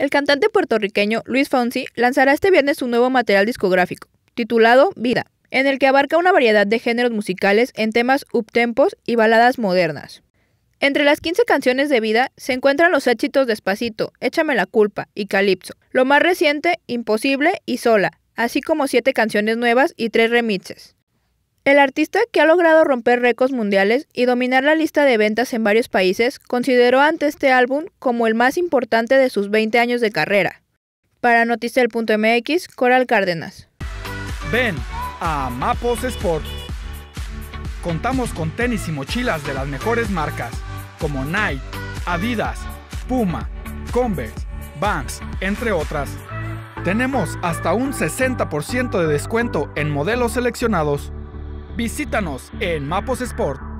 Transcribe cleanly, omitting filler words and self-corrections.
El cantante puertorriqueño Luis Fonsi lanzará este viernes su nuevo material discográfico, titulado Vida, en el que abarca una variedad de géneros musicales en temas uptempos y baladas modernas. Entre las 15 canciones de Vida se encuentran los éxitos Despacito, Échame la culpa y Calipso, lo más reciente, Imposible y Sola, así como 7 canciones nuevas y 3 remixes. El artista, que ha logrado romper récords mundiales y dominar la lista de ventas en varios países, consideró ante este álbum como el más importante de sus 20 años de carrera. Para Noticel.mx, Coral Cárdenas. Ven a Mapos Sport. Contamos con tenis y mochilas de las mejores marcas, como Nike, Adidas, Puma, Converse, Vans, entre otras. Tenemos hasta un 60% de descuento en modelos seleccionados. Visítanos en Mapos Sport.